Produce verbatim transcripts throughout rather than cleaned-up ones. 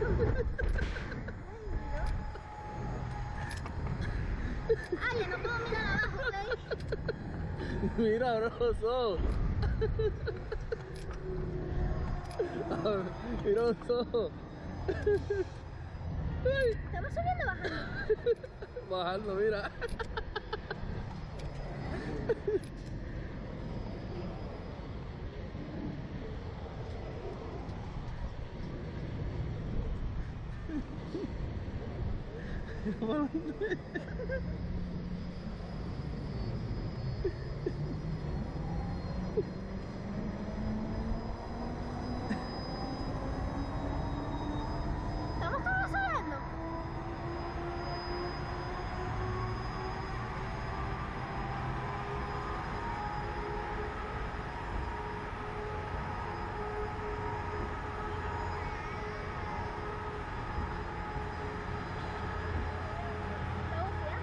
Ay, ya no puedo mirar abajo, ¿ok? Mira, broso. Mira, broso. ¿Estamos subiendo o bajando? Bajando, mira. ¿Estamos todos subiendo? ¿Estamos ya?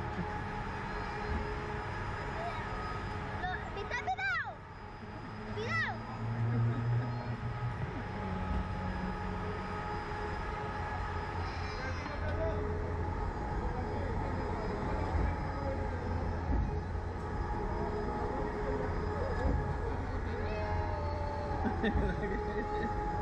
Lo- ¡Vita, cuidado! ¡Cuidado! Mira que-